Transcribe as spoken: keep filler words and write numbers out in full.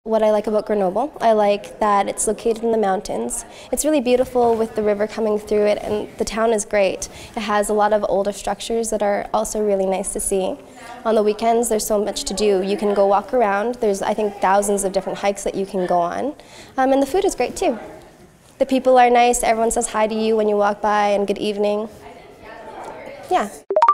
What I like about Grenoble, I like that it's located in the mountains. It's really beautiful with the river coming through it, and the town is great. It has a lot of older structures that are also really nice to see. On the weekends there's so much to do. You can go walk around. There's, I think, thousands of different hikes that you can go on. Um, and the food is great too. The people are nice, everyone says hi to you when you walk by and good evening. Yeah.